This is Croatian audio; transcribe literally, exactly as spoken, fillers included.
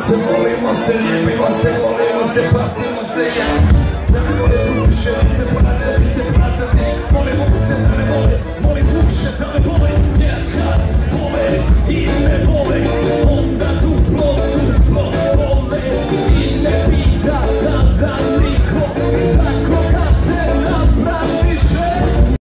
se, volimo se, ljubimo se, volimo se, patimo se, ja. Da ne vole duše, da se plaća, da se plaća, volimo se, da ne vole.